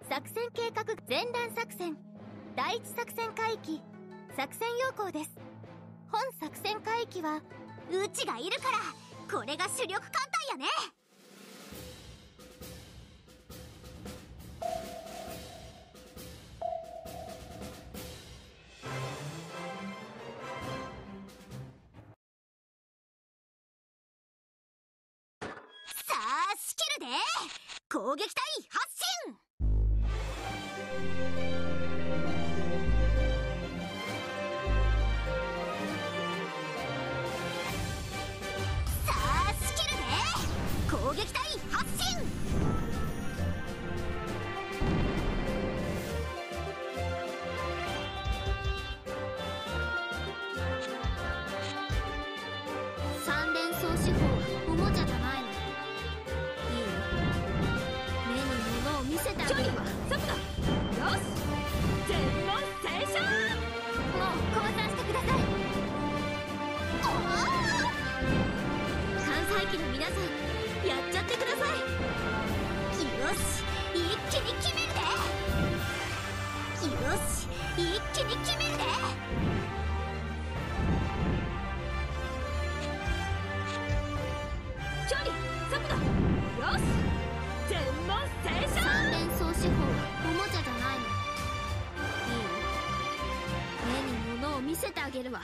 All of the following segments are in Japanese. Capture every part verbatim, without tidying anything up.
作戦計画前段作戦第一作戦海域作戦要項です。本作戦海域はうちがいるからこれが主力艦隊やね。さあ仕切るで攻撃隊発進。攻撃隊発進。三連装手法はおもちゃじゃないの。いいよ、目に物を見せてあげるわ。サプだ。よし、全問正勝。もう降参してください。関西機の皆さんやっちゃってください。よし、一気に決めるで。よし、一気に決めるで。チャリサプだ。よし、全問正勝。三連装手法はおもちゃじゃないの。いいよ、目に物を見せてあげるわ。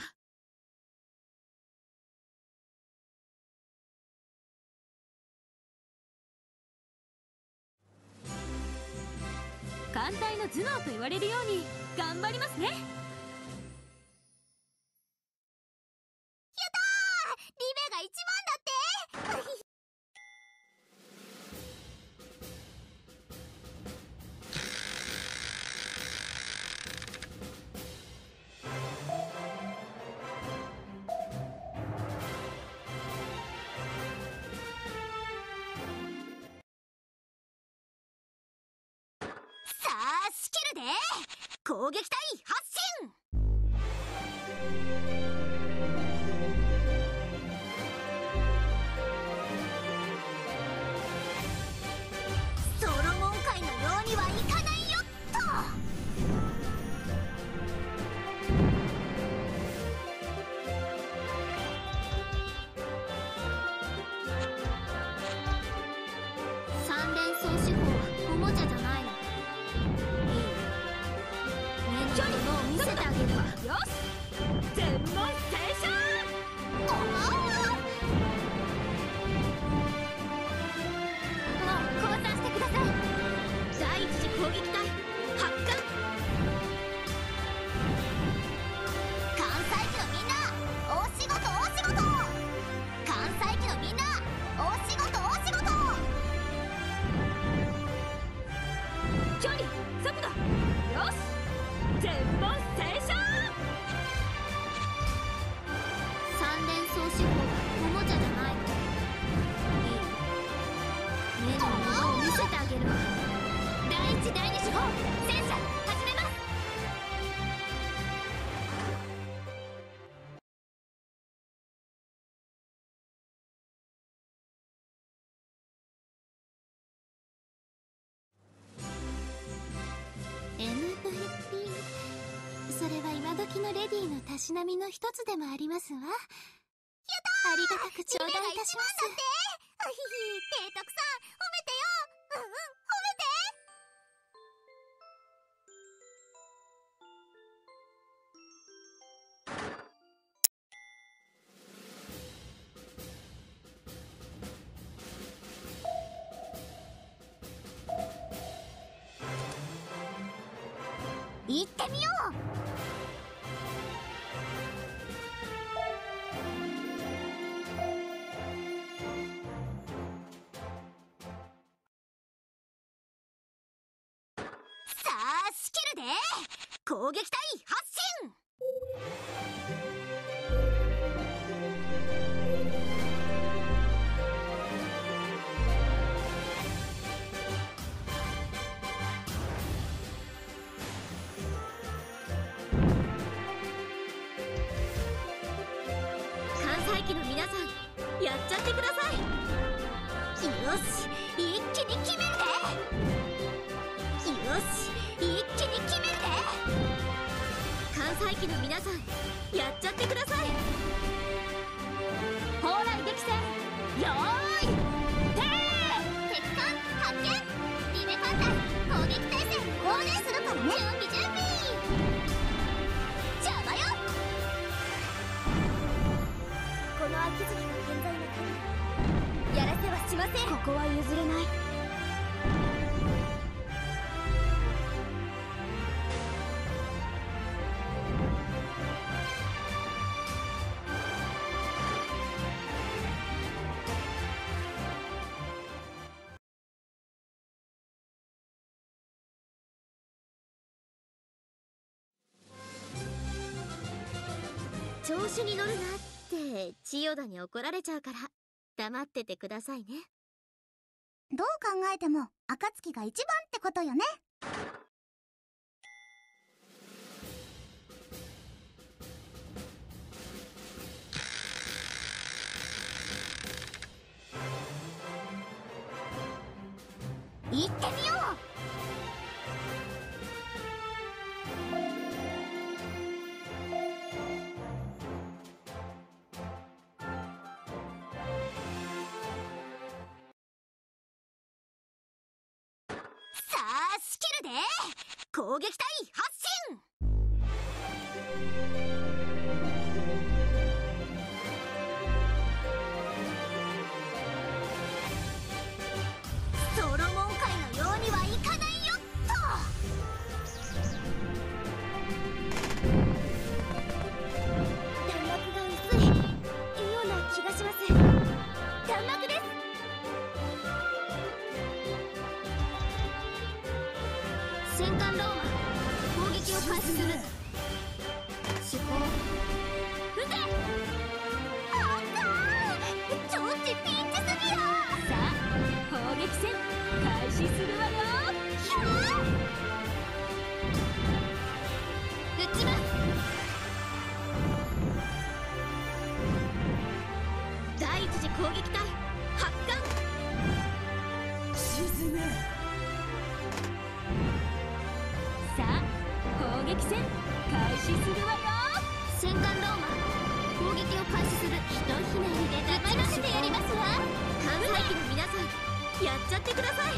艦隊の頭脳と言われるように頑張りますね。やったー、リベが一番だって。攻撃隊発進。ソロモン海のようにはいかないよっと。三連装手法はおもちゃじゃないの。見せてあげるわ。よし、全問正勝。おお、もう降参してください。第一次攻撃隊発艦。関西機のみんなお仕事お仕事。関西機のみんなお仕事お仕事。チャリサプだ。よし、全問正勝。三連装手法はおもちゃじゃないの。いいよ、目の物を見せてあげるわ。第一第二手法戦車始めます。エムブイピー、 それは今時のレディーのたしなみの一つでもありますわ。やったー、ありがたく頂戴いたします。あひひ、提督さん褒めてよ。うんうん、褒めて。行ってみよう。さあ仕切るで攻撃隊発進。関西機の皆さんやっちゃってください。よし、一気に決めるで。よし、 西機の皆さん、やっちゃってください。砲雷撃戦、よーいてー。敵艦発見。リベ艦隊攻撃態勢放電するからね。準備準備。邪魔よ。この秋月が健在の限りやらせはしません。ここは譲れない。調子に乗るなって千代田に怒られちゃうから黙っててくださいね。 どう考えても暁が一番ってことよね。行ってみよう。攻撃隊発進。ソロモン会のようにはいかないよっと。弾幕が薄いような気がします。弾幕です。戦艦ローマ攻撃を開始する。手法撃て。あんた超値ピンチすぎや。さあ砲撃戦開始するわよ。ひゃー撃ちます。第一次攻撃隊発艦。沈め。さあ砲撃戦開始するわよ。戦艦ローマ攻撃を開始する。ひとひねりで黙らせてやりますわ。関西機の皆さんやっちゃってください。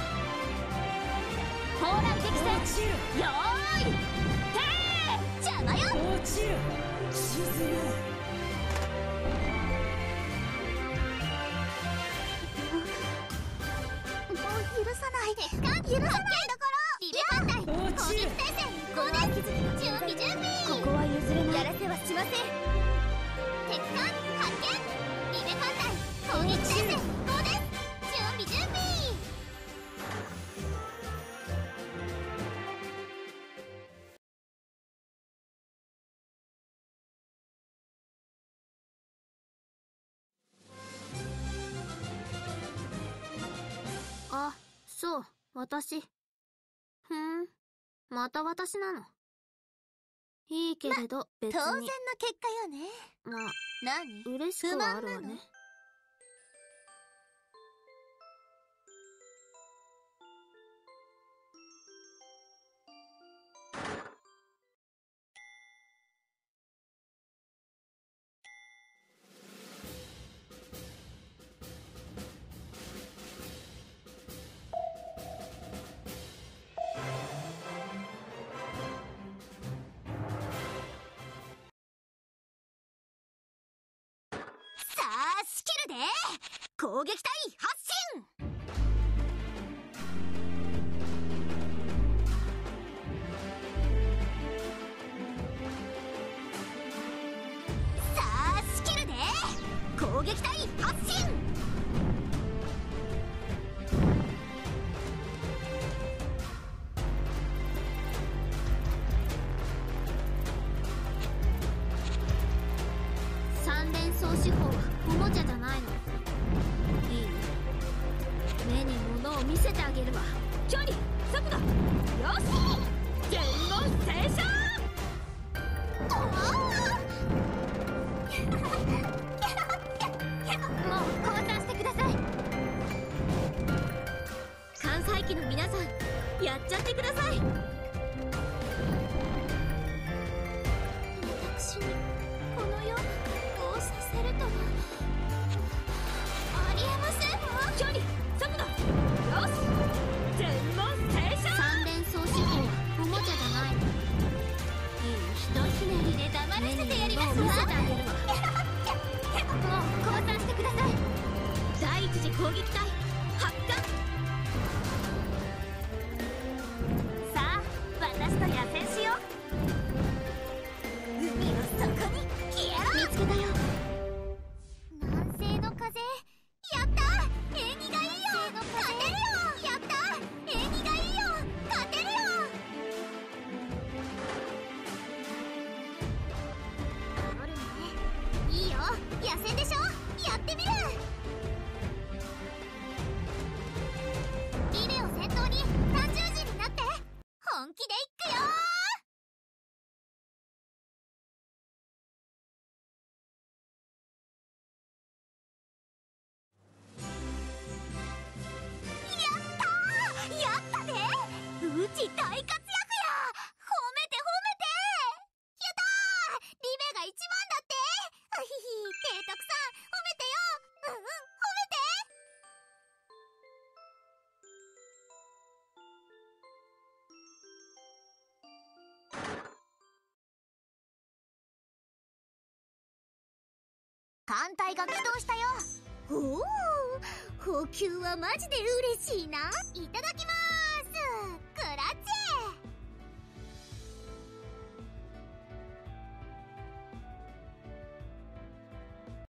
砲雷撃戦よーいてー。邪魔よ。落ちる。沈む。もう許さない。敵艦許さないところ。リベ艦隊攻撃態勢攻撃。準備準備。ここは譲れない。やらせはしません。敵艦発見。リベ艦隊攻撃態勢攻撃。準備準備。あ、そう、私。ふん、また私なの。いいけれど、別に。当然の結果よね。まあ、何？嬉しくはあるわね。で攻撃隊発進。さあスキルで攻撃隊発進。三連装手法はおもちゃじゃないの。いい？目に物を見せてあげるわ。距離速度よし全問正勝。もう降参してください。関西機の皆さんやっちゃってください。 攻撃隊発艦。 さあ私と野戦しよう。海の底に消えろ。見つけたよ。南西の風。やったー、縁起がいいよ。勝てるよ。やったー、縁起がいいよ。勝てるよ。あるね。いいよ、野戦でしょ。やってみる。リレを先頭にさんじゅうじになって。本気でいくよー。やったね。うち大活躍や。褒めて褒めて。やったー、リベが一番だって。あひひ、提督さん褒めてよ。うんうん、褒めて。艦隊が起動したよ。おお、補給はマジで嬉しいな。いただきまーす。